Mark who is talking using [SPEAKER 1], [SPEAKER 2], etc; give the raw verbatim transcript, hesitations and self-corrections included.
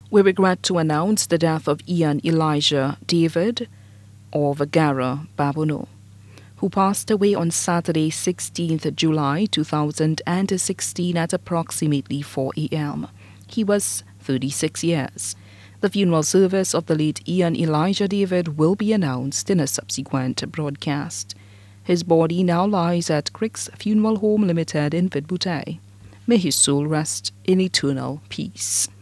[SPEAKER 1] We regret to announce the death of Ian Elijah David, or Vagara Babono, who passed away on Saturday, sixteenth July two thousand sixteen at approximately four a m He was thirty-six years. The funeral service of the late Ian Elijah David will be announced in a subsequent broadcast. His body now lies at Crick's Funeral Home Limited in Vidbutei. May his soul rest in eternal peace.